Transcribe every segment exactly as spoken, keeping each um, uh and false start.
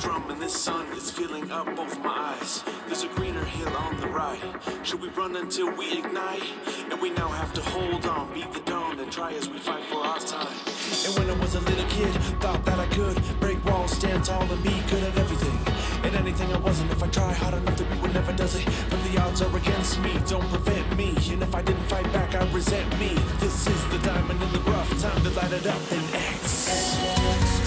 drum and this sun is filling up both my eyes. There's a greener hill on the right. Should we run until we ignite? And we now have to hold on, beat the dawn, and try as we fight for our time. And when I was a little kid, thought that I could break walls, stand tall, and be good at everything. And anything I wasn't, if I try hard enough, the people never does it. But the odds are against me, don't prevent me. And if I didn't fight back, I resent me. This is the diamond in the rough, time to light it up and X.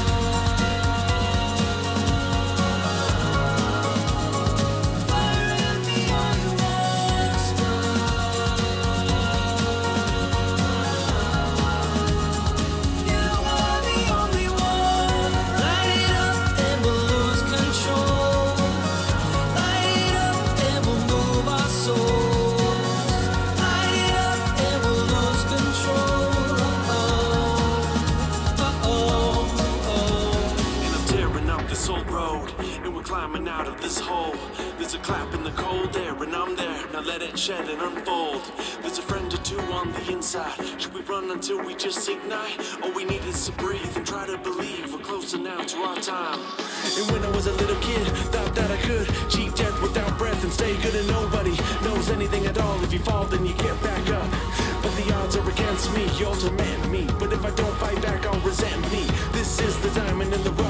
Climbing out of this hole. There's a clap in the cold air and I'm there. Now let it shed and unfold. There's a friend or two on the inside. Should we run until we just ignite? All we need is to breathe and try to believe we're closer now to our time. And when I was a little kid, thought that I could cheat death without breath and stay good, and nobody knows anything at all. If you fall, then you get back up. But the odds are against me, you'll torment me. But if I don't fight back, I'll resent me. This is the diamond in the rough.